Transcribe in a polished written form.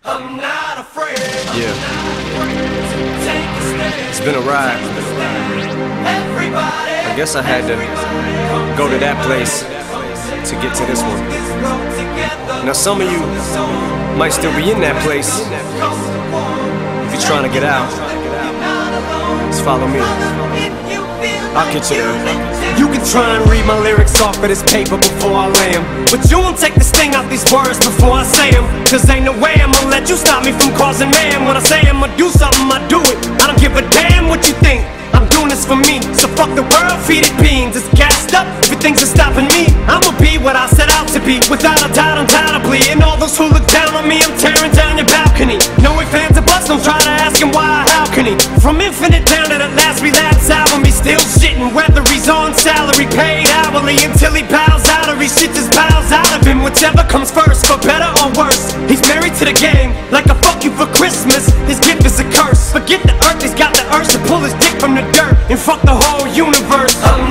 I'm not afraid. Yeah. Take a stand. It's been a ride. Everybody. I guess I had to go to that place to get to this one. Now some of you might still be in that place. If you're trying to get out, just follow me. I'll get you there. You can try and read my lyrics off of this paper before I lay 'em, but you won't take the sting out these words before I say 'em. Cause ain't no way I'ma let you stop me from causing man. When I say I'ma do something, I do it. I don't give a damn what you think. I'm doing this for me, so fuck the world, feed it beans. It's gassed up, everything's just stopping me. I'ma be what I set out to be, without a doubt, undoubtedly. And all those who look down on me, I'm tearing down your balcony. No ifs, ands, or buts, don't try to ask him why, how can he? From Infinite down to the last relapse album, he's still shitting, whether he's on salary, paid hourly, until he bows out or he shit just bows out of him. Whichever comes first, for better or worse. He's married to the game, like a fuck you for Christmas. His gift is a curse. Forget the earth, he's got the urge to pull his dick from the dirt and fuck the whole universe.